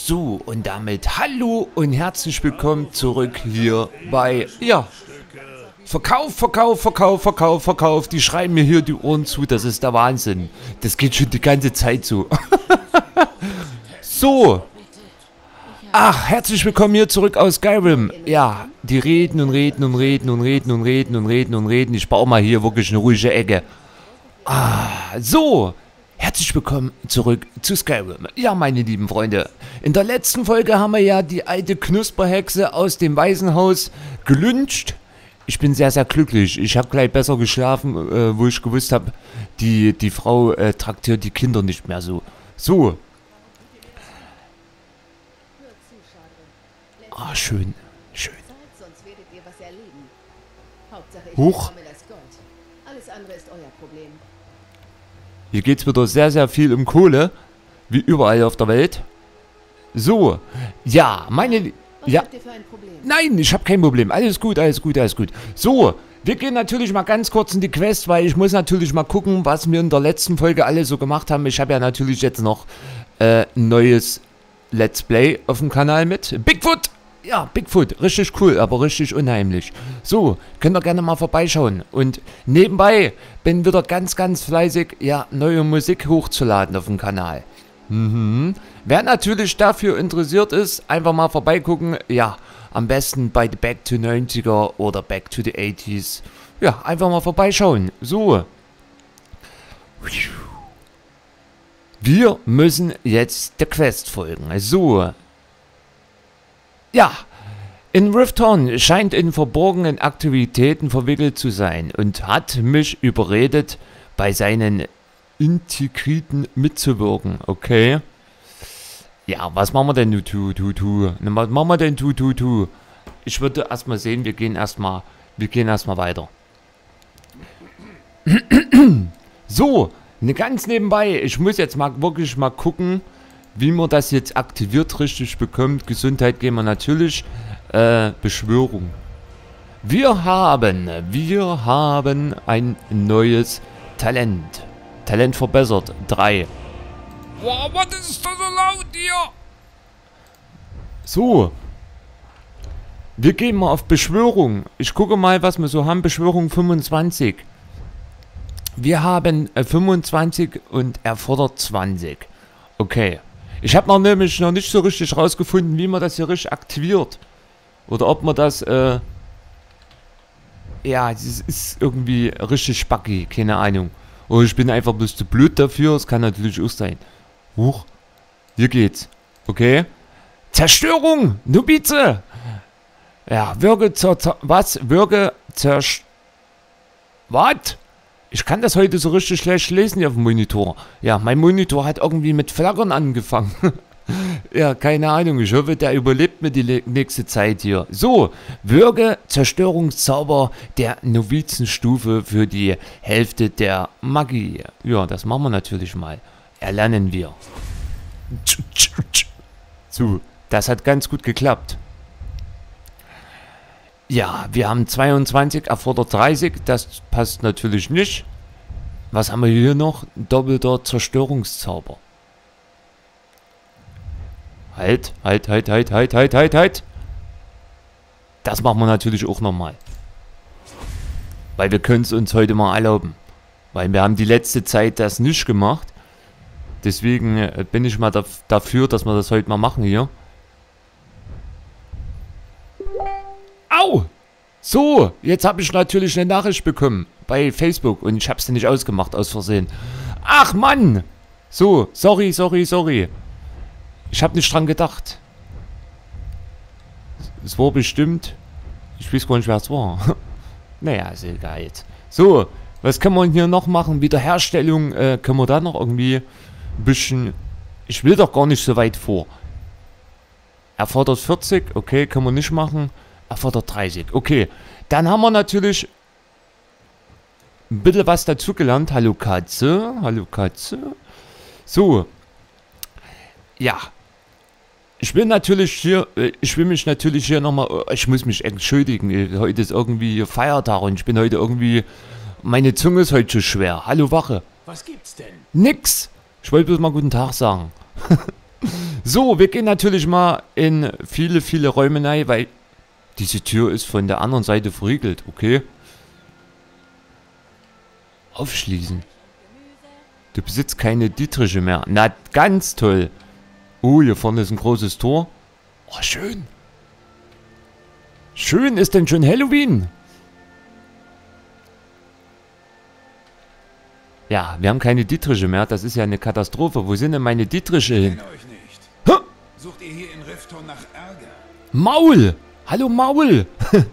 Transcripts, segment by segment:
So, und damit hallo und herzlich willkommen zurück hier bei, ja, Verkauf. Die schreiben mir hier die Ohren zu, das ist der Wahnsinn. Das geht schon die ganze Zeit so. So. Ach, herzlich willkommen hier zurück aus Skyrim. Ja, die reden. Ich baue mal hier wirklich eine ruhige Ecke. So. Herzlich willkommen zurück zu Skyrim. Ja, meine lieben Freunde, in der letzten Folge haben wir ja die alte Knusperhexe aus dem Waisenhaus gelyncht. Ich bin sehr, sehr glücklich. Ich habe gleich besser geschlafen, wo ich gewusst habe, die Frau traktiert die Kinder nicht mehr so. So. Ah, schön. Huch. Hier geht es wieder sehr, sehr viel um Kohle. Wie überall auf der Welt. So. Ja, meine... Ja. Nein, ich habe kein Problem. Alles gut. So, wir gehen natürlich mal ganz kurz in die Quest, weil ich muss natürlich mal gucken, was wir in der letzten Folge alle so gemacht haben. Ich habe ja natürlich jetzt noch ein neues Let's Play auf dem Kanal mit. Bigfoot! Ja, Bigfoot. Richtig cool, aber richtig unheimlich. So, könnt ihr gerne mal vorbeischauen. Und nebenbei bin wieder ganz, ganz fleißig, ja, neue Musik hochzuladen auf dem Kanal. Wer natürlich dafür interessiert ist, einfach mal vorbeigucken. Ja, am besten bei The Back to 90er oder Back to the 80s. Ja, einfach mal vorbeischauen. So. Wir müssen jetzt der Quest folgen. So. Ja. In Rifthorn scheint in verborgenen Aktivitäten verwickelt zu sein und hat mich überredet, bei seinen Integriten mitzuwirken. Okay. Ja, was machen wir denn, Was machen wir denn, Ich würde erstmal sehen, wir gehen erstmal weiter. So, ganz nebenbei, ich muss jetzt mal wirklich mal gucken, wie man das jetzt aktiviert richtig bekommt. Gesundheit gehen wir natürlich. Beschwörung. Wir haben ein neues Talent. Talent verbessert. 3. Wow, was ist da so laut hier? So. Wir gehen mal auf Beschwörung. Ich gucke mal, was wir so haben. Beschwörung 25. Wir haben 25 und erfordert 20. Okay. Ich habe nämlich noch nicht so richtig rausgefunden, wie man das hier richtig aktiviert. Oder ob man das, ja, das ist irgendwie richtig spacki, keine Ahnung. Oder ich bin einfach bloß zu blöd dafür, es kann natürlich auch sein. Huch, hier geht's. Okay. Zerstörung, Nubize. Ja, was? Was? Ich kann das heute so richtig schlecht lesen hier auf dem Monitor. Ja, mein Monitor hat irgendwie mit Flackern angefangen. Ja, keine Ahnung. Ich hoffe, der überlebt mir die nächste Zeit hier. So, wirke Zerstörungszauber der Novizenstufe für die Hälfte der Magie. Ja, das machen wir natürlich mal. Erlernen wir. So, das hat ganz gut geklappt. Ja, wir haben 22, erfordert 30. Das passt natürlich nicht. Was haben wir hier noch? Doppelter Zerstörungszauber. Halt. Das machen wir natürlich auch nochmal. Weil wir können es uns heute mal erlauben. Weil wir haben die letzte Zeit das nicht gemacht. Deswegen bin ich mal dafür, dass wir das heute mal machen hier. Au! So, jetzt habe ich natürlich eine Nachricht bekommen bei Facebook und ich habe es nicht ausgemacht aus Versehen. Ach Mann! So, sorry. Ich habe nicht dran gedacht. Es war bestimmt... Ich weiß gar nicht, wer es war. Naja, ist egal jetzt. So, was können wir hier noch machen? Wiederherstellung, können wir da noch irgendwie ein bisschen... Ich will doch gar nicht so weit vor. Erfordert 40, okay, können wir nicht machen. Erfordert 30, okay. Dann haben wir natürlich ein bisschen was dazugelernt. Hallo Katze. So. Ja. Ich will mich natürlich hier nochmal, ich muss mich entschuldigen, heute ist irgendwie Feiertag und ich bin heute irgendwie, meine Zunge ist heute so schwer. Hallo Wache. Was gibt's denn? Nix. Ich wollte bloß mal guten Tag sagen. So, wir gehen natürlich mal in viele, viele Räume rein, weil diese Tür ist von der anderen Seite verriegelt, okay? Aufschließen. Du besitzt keine Dietriche mehr. Na, ganz toll. Oh, hier vorne ist ein großes Tor. Oh, schön. Schön, ist denn schon Halloween? Ja, wir haben keine Dietriche mehr. Das ist ja eine Katastrophe. Wo sind denn meine Dietriche hin? Euch nicht. Hä? Sucht ihr hier in Rifton nach Ärger? Maul! Hallo Maul!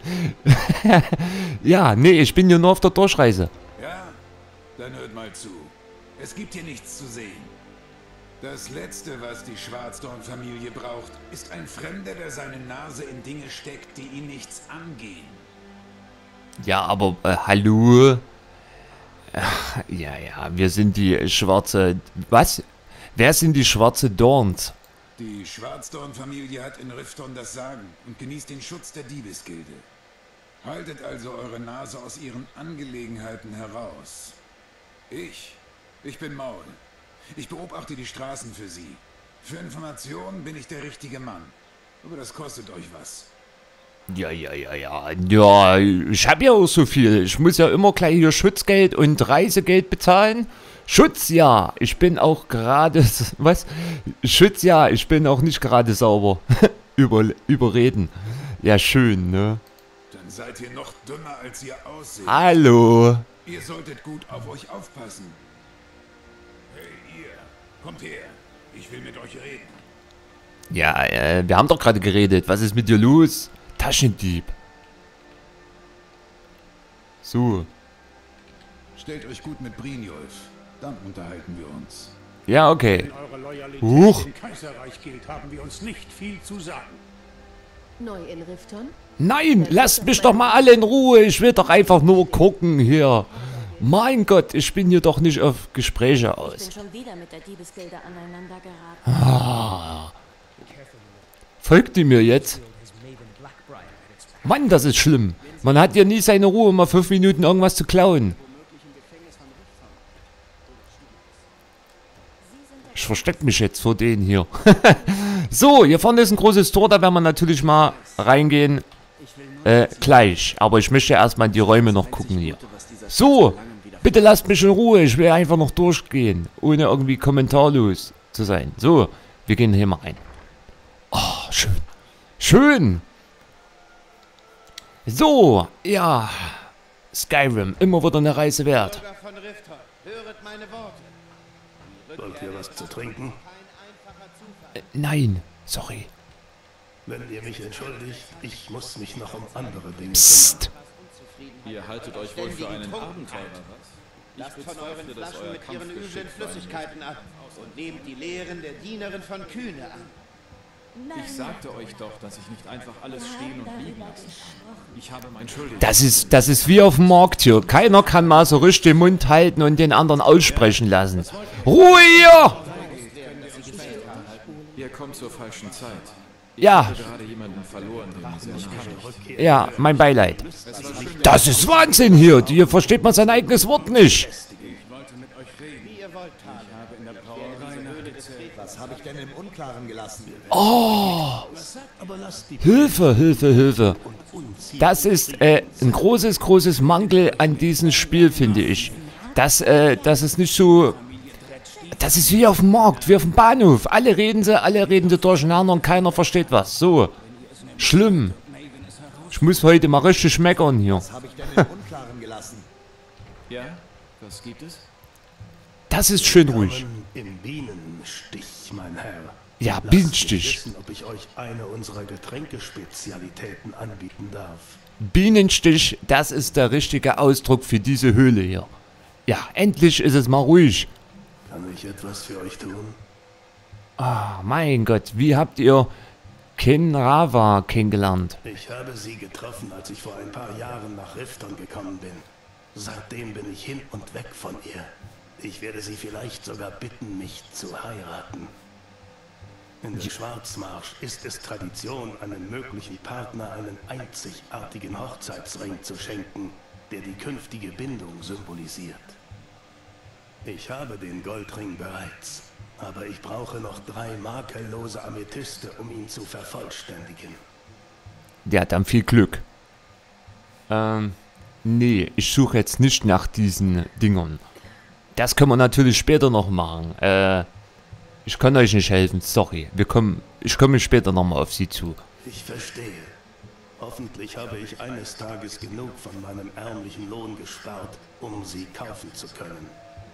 Ja, nee, ich bin hier nur auf der Durchreise. Ja? Dann hört mal zu. Es gibt hier nichts zu sehen. Das Letzte, was die Schwarzdorn-Familie braucht, ist ein Fremder, der seine Nase in Dinge steckt, die ihn nichts angehen. Ja, aber hallo? Ja, wir sind die schwarze... Was? Wer sind die schwarze Dorns? Die Schwarzdorn-Familie hat in Rifton das Sagen und genießt den Schutz der Diebesgilde. Haltet also eure Nase aus ihren Angelegenheiten heraus. Ich bin Maul. Ich beobachte die Straßen für sie. Für Informationen bin ich der richtige Mann. Aber das kostet euch was. Ja, ich habe ja auch so viel. Ich muss ja immer gleich hier Schutzgeld und Reisegeld bezahlen. Schutz, ja. Ich bin auch gerade... Was? Schutz, ja. Ich bin auch nicht gerade sauber. Überreden. Ja, schön, ne? Dann seid ihr noch dümmer, als ihr ausseht. Hallo. Ihr solltet gut auf euch aufpassen. Hey, ihr. Kommt her. Ich will mit euch reden. Ja, wir haben doch gerade geredet. Was ist mit dir los? Taschendieb. So. Stellt euch gut mit Brynjolf. Dann unterhalten wir uns. Ja, okay. Wenn eure Loyalität Huch. dem Kaiserreich gilt, haben wir uns nicht viel zu sagen. Neu in Rifton? Nein, lasst mich doch mal alle in Ruhe. Ich will doch einfach nur gucken hier. Mein Gott, ich bin hier doch nicht auf Gespräche Ich aus. bin schon wieder mit der Diebesgilde aneinander geraten. Folgt die mir jetzt? Mann, das ist schlimm. Man hat ja nie seine Ruhe, mal 5 Minuten irgendwas zu klauen. Ich verstecke mich jetzt vor denen hier. So, hier vorne ist ein großes Tor, da werden wir natürlich mal reingehen. Gleich. Aber ich möchte erstmal in die Räume noch gucken hier. So, bitte lasst mich in Ruhe. Ich will einfach noch durchgehen, ohne irgendwie kommentarlos zu sein. So, wir gehen hier mal rein. Oh, schön. Schön. So, ja. Skyrim, immer wieder eine Reise wert. Bürger von Rifton, höret meine Worte. Wollt ihr was zu trinken? Nein, sorry. Wenn ihr mich entschuldigt, ich muss mich noch um andere Dinge Psst. Ihr haltet euch wohl für einen Abenteurer, was? Lasst von euren Flaschen mit ihren üblen Flüssigkeiten ab und nehmt die Lehren der Dienerin von Kühne an. Ich sagte euch doch, dass ich nicht einfach alles stehen und liegen lasse. Ich habe mein Entschuldigung. Das ist wie auf dem Markt hier. Keiner kann mal so richtig den Mund halten und den anderen aussprechen lassen. Ruhe hier! Ihr kommt zur falschen Zeit. Ja, Ich habe gerade jemanden verloren, den ich nicht kannte. ja, mein Beileid. Das ist Wahnsinn hier. Hier versteht man sein eigenes Wort nicht. Wie ihr wollt, Tale. Was habe ich denn im Unklaren gelassen? aber lasst die Hilfe, Hilfe, Hilfe. Das ist ein großes Mangel an diesem Spiel, finde ich. Das ist nicht so... Das ist wie auf dem Markt, wie auf dem Bahnhof. Alle reden sie durcheinander und keiner versteht was. So, schlimm. Ich muss heute mal richtig meckern hier. Was habe ich denn im Unklaren gelassen? Ja? Was gibt es? Das ist schön ruhig. im Bienenstich, mein Herr. Ja, Lasst mich Bienenstich. wissen, ob ich euch eine unserer Getränkespezialitäten anbieten darf. Bienenstich, das ist der richtige Ausdruck für diese Höhle hier. Ja, endlich ist es mal ruhig. Kann ich etwas für euch tun? Ah, mein Gott, wie habt ihr Kinrava kennengelernt? Ich habe sie getroffen, als ich vor ein paar Jahren nach Rifton gekommen bin. Seitdem bin ich hin und weg von ihr. Ich werde sie vielleicht sogar bitten, mich zu heiraten. In der Schwarzmarsch ist es Tradition, einem möglichen Partner einen einzigartigen Hochzeitsring zu schenken, der die künftige Bindung symbolisiert. Ich habe den Goldring bereits, Aber ich brauche noch 3 makellose Amethyste, um ihn zu vervollständigen. Der hat dann viel Glück. Nee, ich suche jetzt nicht nach diesen Dingern. Das können wir natürlich später noch machen. Ich kann euch nicht helfen, sorry. Ich komme später nochmal auf Sie zu. Ich verstehe. Hoffentlich habe ich eines Tages genug von meinem ärmlichen Lohn gespart, um sie kaufen zu können.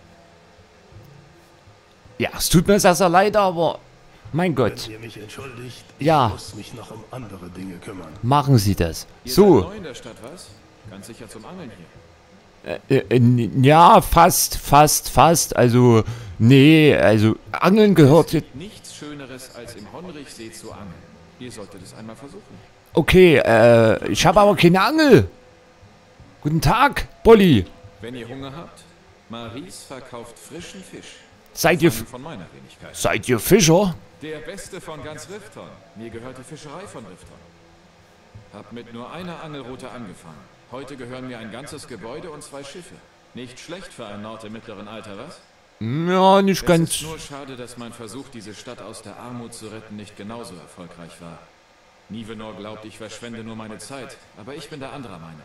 Ja, es tut mir sehr, sehr leid, aber... Mein Gott. Wenn ihr mich entschuldigt, ja. Ich muss mich noch um andere Dinge kümmern. Machen Sie das. Ihr So. seid neu in der Stadt, was? Ganz sicher zum Angeln hier. Ja, fast. Also, nee, also Angeln gehört jetzt... Nichts Schöneres als im Honrichsee zu angeln. Ihr solltet es einmal versuchen. Okay, ich habe aber keine Angel. Guten Tag, Bolli. Wenn ihr Hunger habt, Maries verkauft frischen Fisch. Seid ihr Fischer? Der Beste von ganz Rifton. Mir gehört die Fischerei von Rifton. Hab mit nur einer Angelroute angefangen. Heute gehören mir ein ganzes Gebäude und 2 Schiffe. Nicht schlecht für einen Nord im mittleren Alter, was? Ja, nicht ganz. Es ist nur schade, dass mein Versuch, diese Stadt aus der Armut zu retten, nicht genauso erfolgreich war. Nivenor glaubt, ich verschwende nur meine Zeit, aber ich bin der anderer Meinung.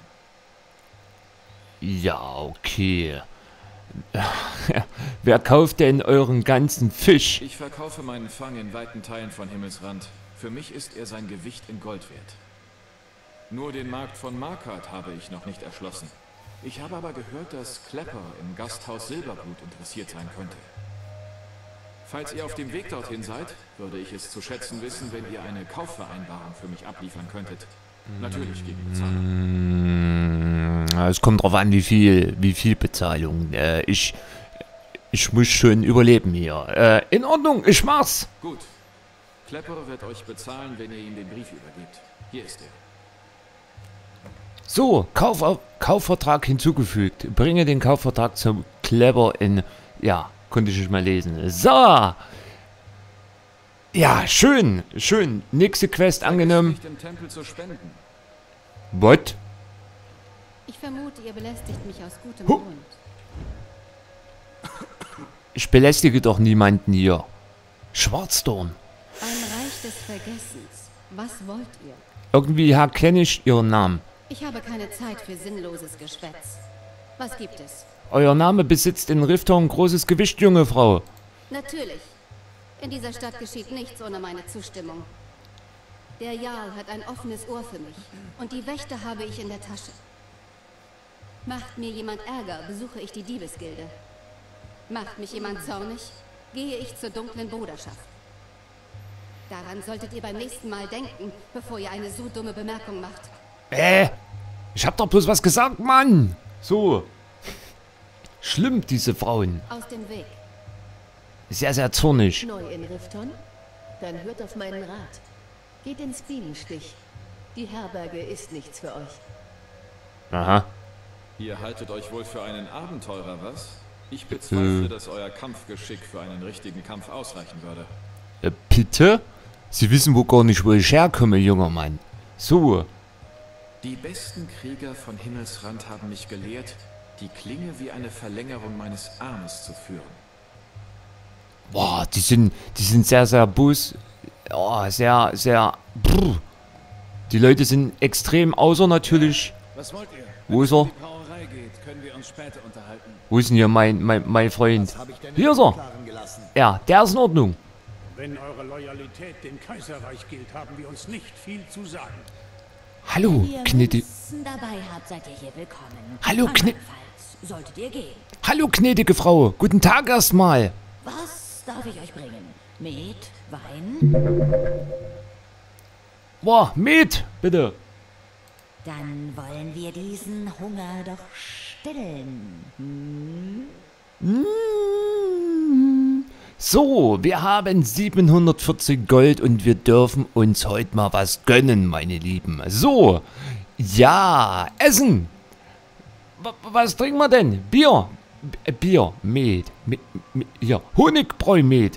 Ja, okay. Wer kauft denn euren ganzen Fisch? Ich verkaufe meinen Fang in weiten Teilen von Himmelsrand. Für mich ist er sein Gewicht in Gold wert. Nur den Markt von Markart habe ich noch nicht erschlossen. Ich habe aber gehört, dass Klepper im Gasthaus Silberblut interessiert sein könnte. Falls ihr auf dem Weg dorthin seid, würde ich es zu schätzen wissen, wenn ihr eine Kaufvereinbarung für mich abliefern könntet. Natürlich gegen Bezahlung. Es kommt drauf an, wie viel Bezahlung. Ich muss schon überleben hier. In Ordnung, ich mach's. Gut. Klepper wird euch bezahlen, wenn ihr ihm den Brief übergebt. Hier ist er. So, Kaufvertrag hinzugefügt. Bringe den Kaufvertrag zum Klepper in... Ja, konnte ich nicht mal lesen. So. Ja, schön. Nächste Quest angenommen. Nicht im Tempel zu spenden. What? Ich vermute, ihr belästigt mich aus gutem Grund. Ich belästige doch niemanden hier. Schwarzdorn. Ein Reich des Vergessens. Was wollt ihr? Irgendwie kenne ich Ihren Namen. Ich habe keine Zeit für sinnloses Geschwätz. Was gibt es? Euer Name besitzt in Rifton großes Gewicht, junge Frau. Natürlich. In dieser Stadt geschieht nichts ohne meine Zustimmung. Der Jarl hat ein offenes Ohr für mich. Und die Wächter habe ich in der Tasche. Macht mir jemand Ärger, besuche ich die Diebesgilde. Macht mich jemand zornig, gehe ich zur dunklen Bruderschaft. Daran solltet ihr beim nächsten Mal denken, bevor ihr eine so dumme Bemerkung macht. Ich hab doch bloß was gesagt, Mann. So. Schlimm, diese Frauen. Aus dem Weg. Sehr, sehr zornig. Neu in Rifton? Dann hört auf meinen Rat. Geht ins Bienenstich. Die Herberge ist nichts für euch. Aha. Ihr haltet euch wohl für einen Abenteurer, was? Ich bezweifle, dass euer Kampfgeschick für einen richtigen Kampf ausreichen würde. Bitte? Sie wissen wohl gar nicht, wo ich herkomme, junger Mann. So. Die besten Krieger von Himmelsrand haben mich gelehrt, die Klinge wie eine Verlängerung meines Armes zu führen. Boah, die sind sehr, sehr Oh, sehr, sehr... Brr. Die Leute sind extrem, außer natürlich... Was wollt ihr? Wo ist er? Wenn es um die Brauerei geht, können wir uns später unterhalten. Wo ist denn hier mein Freund? Hier ist er. Ja, der ist in Ordnung. Wenn eure Loyalität dem Kaiserreich gilt, haben wir uns nicht viel zu sagen. Hallo, gnädige... dabei habt, seid ihr hier willkommen. Hallo, solltet ihr gehen. Hallo, gnädige Frau. Guten Tag erstmal. Was darf ich euch bringen? Met, Wein? Boah, Met, bitte. Dann wollen wir diesen Hunger doch stillen. So, wir haben 740 Gold und wir dürfen uns heute mal was gönnen, meine Lieben. So, ja, Essen. Was trinken wir denn? Bier. Bier, Met. Ja, Honigbräu-Met.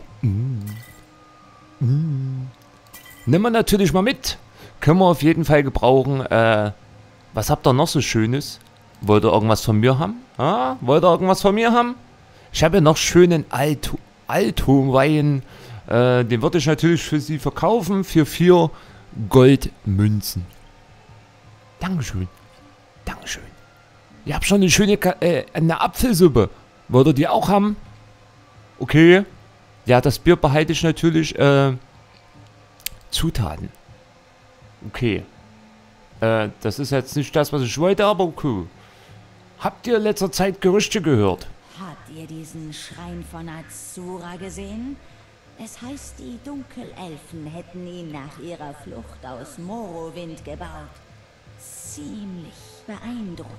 Nehmen wir natürlich mal mit. Können wir auf jeden Fall gebrauchen. Was habt ihr noch so Schönes? Wollt ihr irgendwas von mir haben? Wollt ihr irgendwas von mir haben? Ich habe ja noch schönen Altomwein. Den würde ich natürlich für Sie verkaufen für 4 Goldmünzen. Dankeschön. Dankeschön. Ihr habt schon eine schöne eine Apfelsuppe. Wollt ihr die auch haben? Okay. Ja, das Bier behalte ich natürlich. Zutaten. Okay. Das ist jetzt nicht das, was ich wollte, aber okay. Habt ihr in letzter Zeit Gerüchte gehört? Habt ihr diesen Schrein von Azura gesehen? Es heißt, die Dunkelelfen hätten ihn nach ihrer Flucht aus Morrowind gebaut. Ziemlich beeindruckend.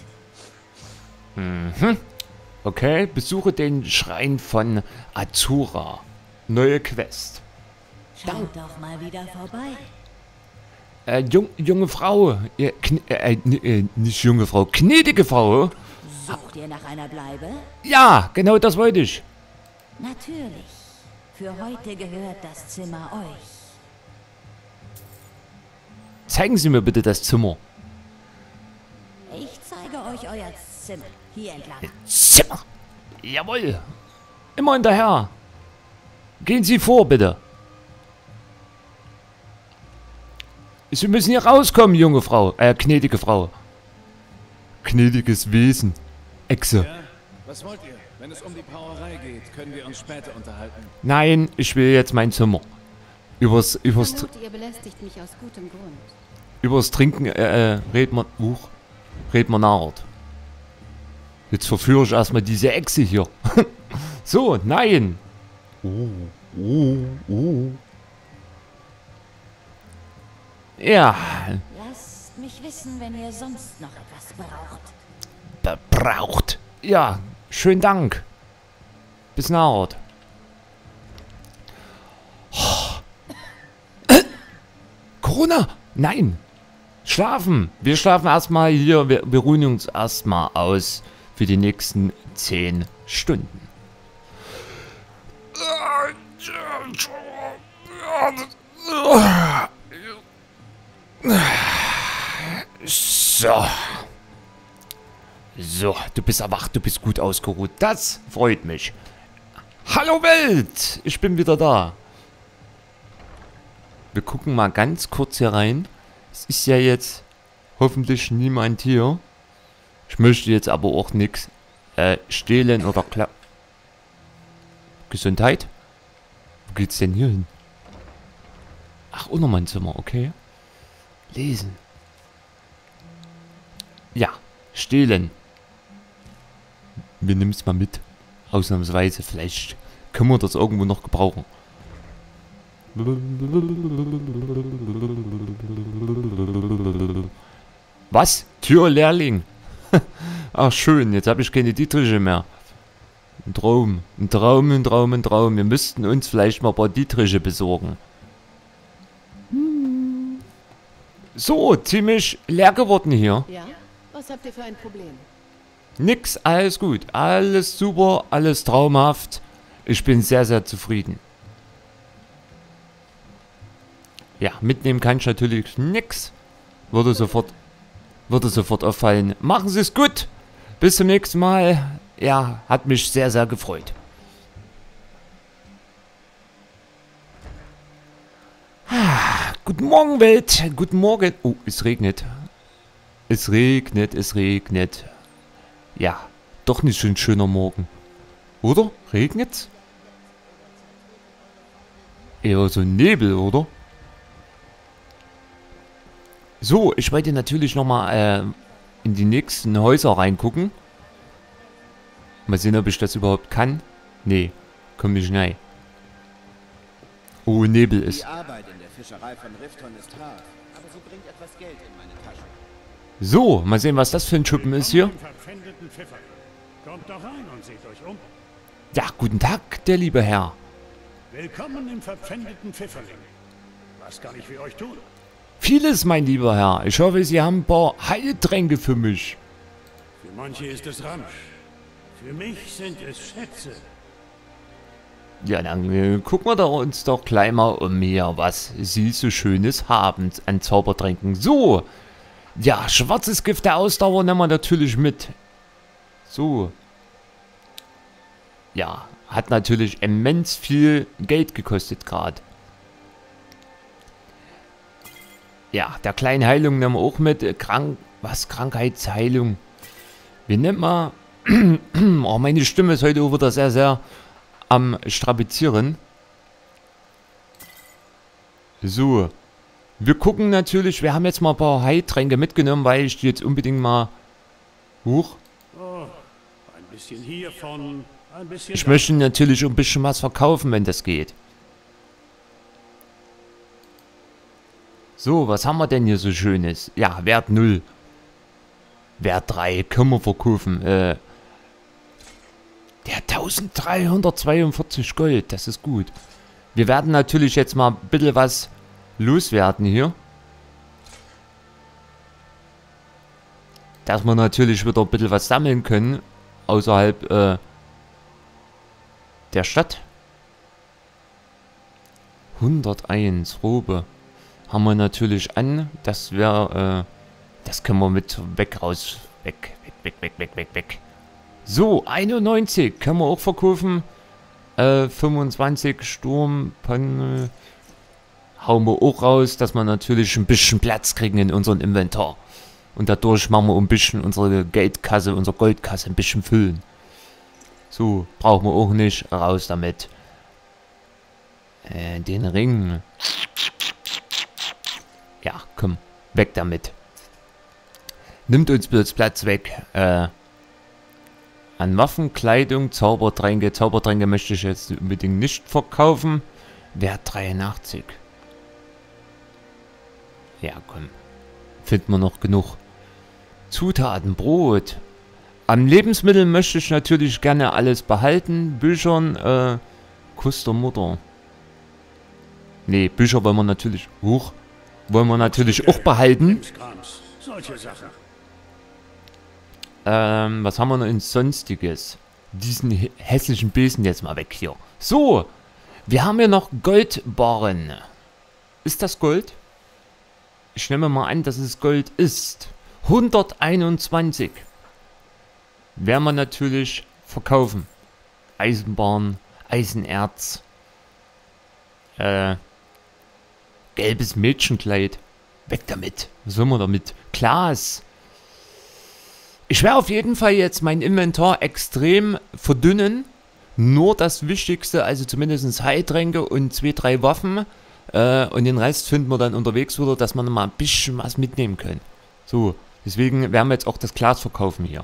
Mhm. Okay, besuche den Schrein von Azura. Neue Quest. Schaut doch mal wieder vorbei. Junge Frau. Nicht junge Frau, gnädige Frau. Sucht ihr nach einer Bleibe? Ja, genau das wollte ich. Natürlich. Für heute gehört das Zimmer euch. Zeigen Sie mir bitte das Zimmer. Ich zeige euch euer Zimmer. Hier entlang. Zimmer. Jawohl. Immer hinterher. Gehen Sie vor, bitte. Sie müssen hier rauskommen, junge Frau. Gnädige Frau. Gnädiges Wesen. Echse. Ja? Was wollt ihr? Wenn es um die Brauerei geht, können wir uns später unterhalten. Nein, ich will jetzt mein Zimmer. Ihr belästigt mich aus gutem Grund. Übers Trinken, red man nachher. Jetzt verführe ich erstmal diese Echse hier. So, nein. Ja. Lasst mich wissen, wenn ihr sonst noch etwas braucht. Braucht. Ja, schönen Dank. Bis nachher. Corona! Nein! Schlafen! Wir schlafen erstmal hier. Wir ruhen uns erstmal aus für die nächsten 10 Stunden. So. So, du bist erwacht, du bist gut ausgeruht. Das freut mich. Hallo Welt! Ich bin wieder da. Wir gucken mal ganz kurz hier rein. Es ist ja jetzt hoffentlich niemand hier. Ich möchte jetzt aber auch nichts stehlen oder klauen. Gesundheit? Wo geht's denn hier hin? Ach, auch noch mein Zimmer, okay. Lesen. Ja, stehlen. Wir nehmen es mal mit. Ausnahmsweise. Vielleicht können wir das irgendwo noch gebrauchen. Was? Türlehrling. Ach schön, jetzt habe ich keine Dietriche mehr. Ein Traum. Ein Traum, ein Traum, ein Traum. Wir müssten uns vielleicht mal ein paar Dietriche besorgen. So, ziemlich leer geworden hier. Ja? Was habt ihr für ein Problem? Nix, alles gut. Alles super, alles traumhaft. Ich bin sehr, sehr zufrieden. Ja, mitnehmen kann ich natürlich nix. Würde sofort auffallen. Machen Sie es gut. Bis zum nächsten Mal. Ja, hat mich sehr, sehr gefreut. Guten Morgen, Welt. Guten Morgen. Oh, es regnet. Es regnet, es regnet. Ja, doch nicht so ein schöner Morgen. Oder? Regnet's? Eher so Nebel, oder? So, ich wollte natürlich nochmal in die nächsten Häuser reingucken. Mal sehen, ob ich das überhaupt kann. Nee, komm nicht rein. Oh, Nebel ist. Die Arbeit in der Fischerei von Rifton ist hart, aber sie bringt etwas Geld in meine Tasche. So, mal sehen, was das für ein Schuppen ist hier. Kommt doch rein und seht euch um. Ja, guten Tag, der liebe Herr. Willkommen im verpfändeten Pfifferling. Was kann ich für euch tun? Vieles, mein lieber Herr. Ich hoffe, Sie haben ein paar Heiltränke für mich. Für manche ist es Ramsch. Für mich sind es Schätze. Ja, dann gucken wir uns doch gleich mal um hier, was Sie so Schönes haben an Zaubertränken. So, ja, schwarzes Gift der Ausdauer nehmen wir natürlich mit. So. Ja, Hat natürlich immens viel Geld gekostet gerade. Ja, der kleinen Heilung nehmen wir auch mit. Krankheitsheilung. Wir nehmen mal... oh, meine Stimme ist heute auch wieder sehr, sehr am Strapazieren. So. Wir gucken natürlich, wir haben jetzt mal ein paar Heiltränke mitgenommen, weil ich die jetzt unbedingt mal... Huch. Oh, ein bisschen hiervon, ein bisschen... Ich möchte natürlich ein bisschen was verkaufen, wenn das geht. So, was haben wir denn hier so Schönes? Ja, Wert 0. Wert 3 können wir verkaufen. Der 1342 Gold, das ist gut. Wir werden natürlich jetzt mal ein bisschen was loswerden hier. Dass wir natürlich wieder ein bisschen was sammeln können. Außerhalb der Stadt. 101 Robe. Haben wir natürlich an. Das wäre, das können wir mit weg raus. Weg. So, 91 können wir auch verkaufen. 25 Sturmpanel. Hauen wir auch raus, dass wir natürlich ein bisschen Platz kriegen in unserem Inventar. Und dadurch machen wir ein bisschen unsere Geldkasse, unsere Goldkasse ein bisschen füllen. So, brauchen wir auch nicht. Raus damit. Den Ring. Ja, komm, weg damit. Nimmt uns bloß Platz weg. An Waffen, Kleidung, Zaubertränke. Zaubertränke möchte ich jetzt unbedingt nicht verkaufen. Wert 83. Ja, komm. Finden wir noch genug. Zutaten, Brot. An Lebensmitteln möchte ich natürlich gerne alles behalten. Büchern, Kuss der Mutter. Nee, Bücher wollen wir natürlich... wollen wir natürlich auch behalten. Was haben wir noch in Sonstiges? Diesen hässlichen Besen jetzt mal weg hier. So, wir haben hier noch Goldbarren. Ist das Gold? Ich nehme mal an, dass es Gold ist. 121. Werden wir natürlich verkaufen. Eisenbahn, Eisenerz. Gelbes Mädchenkleid. Weg damit. Was soll man damit? Glas. Ich werde auf jeden Fall jetzt mein Inventar extrem verdünnen. Nur das Wichtigste, also zumindest Heiltränke und 2, 3 Waffen. Und den Rest finden wir dann unterwegs wieder, dass wir noch mal ein bisschen was mitnehmen können. So, deswegen werden wir jetzt auch das Glas verkaufen hier.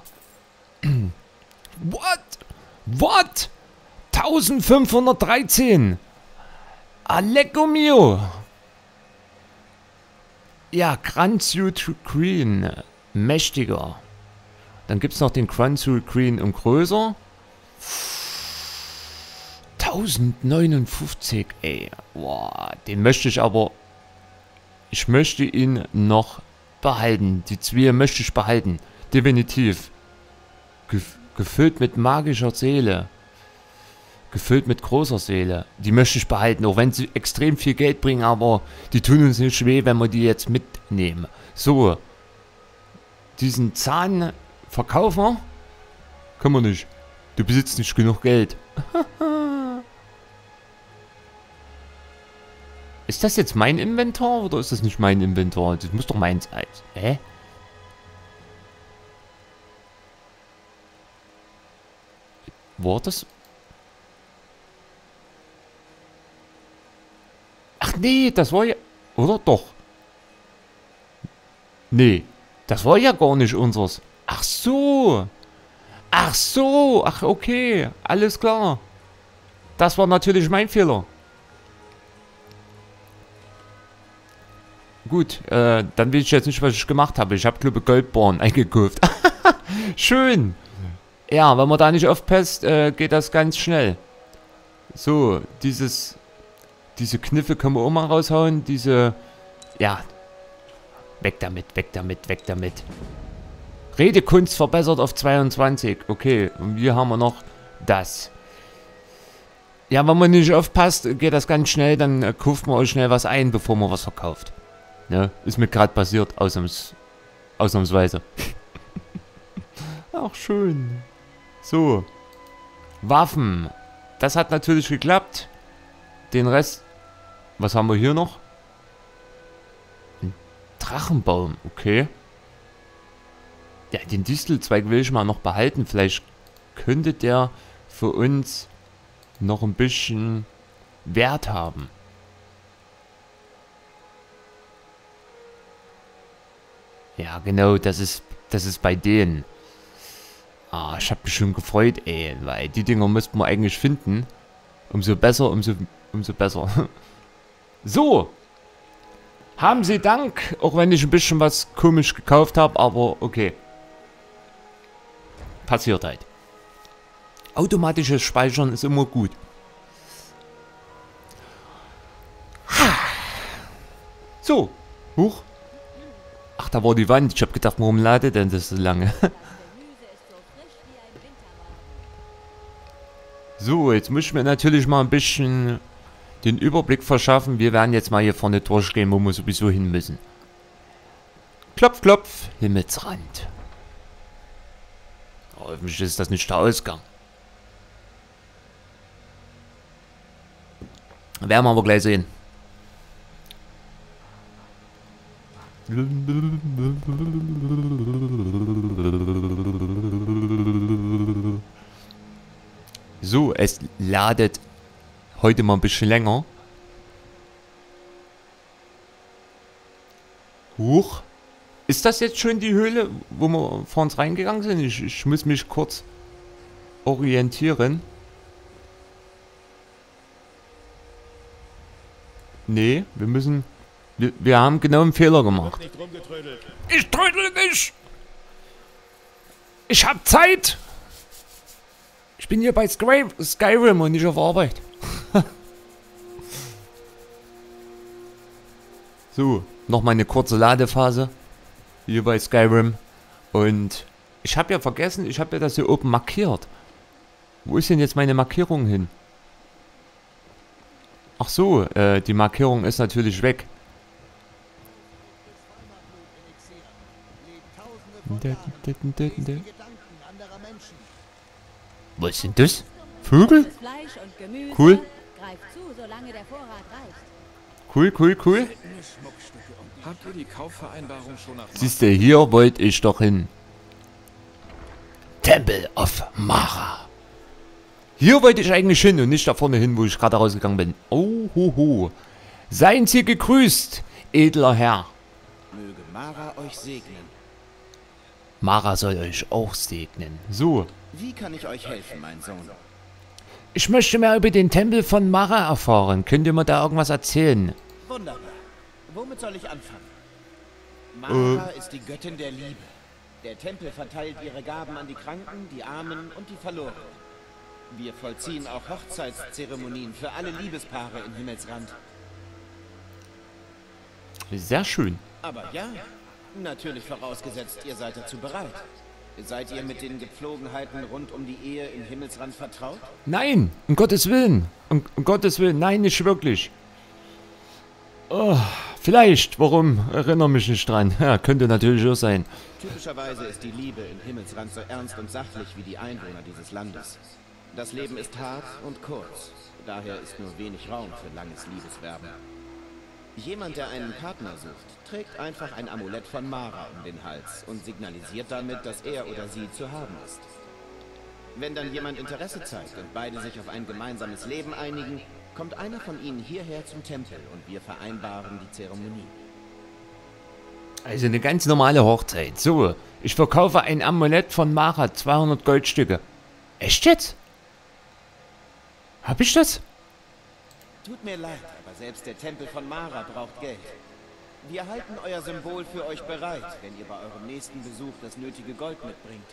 What? 1513. Alecco mio. Ja, Grand-Suit Green. Mächtiger. Dann gibt es noch den Grand-Suit Green und größer. 1059, ey. Boah, den möchte ich aber... Ich möchte ihn noch behalten. Die 2 möchte ich behalten. Definitiv. Gefüllt mit magischer Seele. Gefüllt mit großer Seele. Die möchte ich behalten, auch wenn sie extrem viel Geld bringen, aber die tun uns nicht weh, wenn wir die jetzt mitnehmen. So. Diesen Zahnverkäufer können wir nicht. Du besitzt nicht genug Geld. Ist das jetzt mein Inventar oder ist das nicht mein Inventar? Das muss doch meins sein. Hä? War das? Ach nee, das war ja... Oder doch? Nee, das war ja gar nicht unseres. Ach so. Ach so. Ach okay, alles klar. Das war natürlich mein Fehler. Gut, dann weiß ich jetzt nicht, was ich gemacht habe. Ich habe, glaube ich, Goldbarren eingekauft. Schön. Ja, wenn man da nicht aufpasst, geht das ganz schnell. So, diese Kniffe können wir auch mal raushauen. Ja. Weg damit. Redekunst verbessert auf 22. Okay, und hier haben wir noch das. Ja, wenn man nicht aufpasst, geht das ganz schnell. Dann kauft man auch schnell was ein, bevor man was verkauft. Ne? Ist mir gerade passiert, ausnahmsweise. Ach, schön. So. Waffen. Das hat natürlich geklappt. Den Rest... Was haben wir hier noch? Ein Drachenbaum, okay. Ja, den Distelzweig will ich mal noch behalten. Vielleicht könnte der für uns noch ein bisschen Wert haben. Ja, genau, das ist bei denen. Ah, ich habe mich schon gefreut, ey, weil die Dinger müssten wir eigentlich finden. Umso besser, umso besser. So. Haben Sie Dank, auch wenn ich ein bisschen was komisch gekauft habe, aber okay. Passiert halt. Automatisches Speichern ist immer gut. So. Huch. Ach, da war die Wand. Ich habe gedacht, warum ladet denn das so lange? So, jetzt muss ich mir natürlich mal ein bisschen den Überblick verschaffen. Wir werden jetzt mal hier vorne durchgehen, wo wir sowieso hin müssen. Klopf, klopf, Himmelsrand. Oh, hoffentlich ist das nicht der Ausgang. Werden wir aber gleich sehen. So, es ladet heute mal ein bisschen länger. Huch. Ist das jetzt schon die Höhle, wo wir vor uns reingegangen sind? Ich muss mich kurz orientieren. Nee, wir müssen... Wir haben genau einen Fehler gemacht. Ich trödel nicht! Ich hab Zeit! Ich bin hier bei Skyrim und nicht auf Arbeit. So, nochmal eine kurze Ladephase. Hier bei Skyrim. Und ich habe ja vergessen, ich habe ja das hier oben markiert. Wo ist denn jetzt meine Markierung hin? Ach so, die Markierung ist natürlich weg. Was ist denn das? Vögel? Cool. Cool, cool, cool. Habt ihr die Kaufvereinbarung schon nach... Siehst du, hier wollte ich doch hin. Temple of Mara. Hier wollte ich eigentlich hin und nicht da vorne hin, wo ich gerade rausgegangen bin. Oh, ho, ho. Seien Sie gegrüßt, edler Herr. Möge Mara euch segnen. Mara soll euch auch segnen. So. Wie kann ich euch helfen, mein Sohn? Ich möchte mehr über den Tempel von Mara erfahren. Könnt ihr mir da irgendwas erzählen? Wunderbar. Womit soll ich anfangen? Mara ist die Göttin der Liebe. Der Tempel verteilt ihre Gaben an die Kranken, die Armen und die Verlorenen. Wir vollziehen auch Hochzeitszeremonien für alle Liebespaare in Himmelsrand. Sehr schön. Aber ja, natürlich vorausgesetzt, ihr seid dazu bereit. Seid ihr mit den Gepflogenheiten rund um die Ehe in Himmelsrand vertraut? Nein, um Gottes Willen. Um Gottes Willen, nein, nicht wirklich. Oh, vielleicht, warum? Erinnere mich nicht dran. Ja, könnte natürlich auch sein. Typischerweise ist die Liebe in Himmelsrand so ernst und sachlich wie die Einwohner dieses Landes. Das Leben ist hart und kurz. Daher ist nur wenig Raum für langes Liebeswerben. Jemand, der einen Partner sucht, trägt einfach ein Amulett von Mara um den Hals und signalisiert damit, dass er oder sie zu haben ist. Wenn dann jemand Interesse zeigt und beide sich auf ein gemeinsames Leben einigen, kommt einer von ihnen hierher zum Tempel und wir vereinbaren die Zeremonie. Also eine ganz normale Hochzeit. So, ich verkaufe ein Amulett von Mara, 200 Goldstücke. Echt jetzt? Hab ich das? Tut mir leid, aber selbst der Tempel von Mara braucht Geld. Wir halten euer Symbol für euch bereit, wenn ihr bei eurem nächsten Besuch das nötige Gold mitbringt.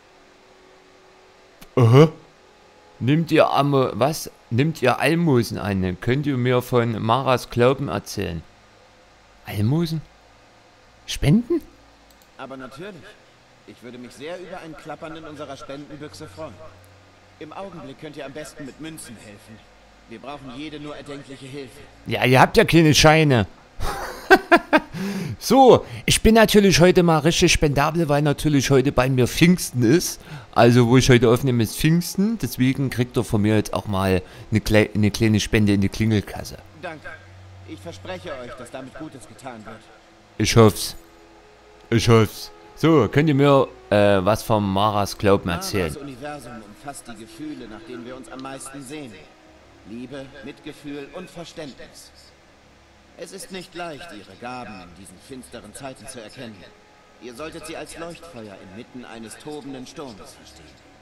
Aha. Nehmt ihr Almosen an? Könnt ihr mir von Maras Glauben erzählen? Almosen? Spenden? Aber natürlich. Ich würde mich sehr über ein Klappern in unserer Spendenbüchse freuen. Im Augenblick könnt ihr am besten mit Münzen helfen. Wir brauchen jede nur erdenkliche Hilfe. Ja, ihr habt ja keine Scheine. So, ich bin natürlich heute mal richtig spendabel, weil natürlich heute bei mir Pfingsten ist. Also, wo ich heute aufnehme, ist Pfingsten. Deswegen kriegt ihr von mir jetzt auch mal eine kleine Spende in die Klingelkasse. Danke. Ich verspreche euch, dass damit Gutes getan wird. Ich hoff's. Ich hoff's. So, könnt ihr mir was vom Maras Glauben erzählen? Das Universum umfasst die Gefühle, nach denen wir uns am meisten sehen. Liebe, Mitgefühl und Verständnis. Es ist nicht leicht, ihre Gaben in diesen finsteren Zeiten zu erkennen. Ihr solltet sie als Leuchtfeuer inmitten eines tobenden Sturmes verstehen.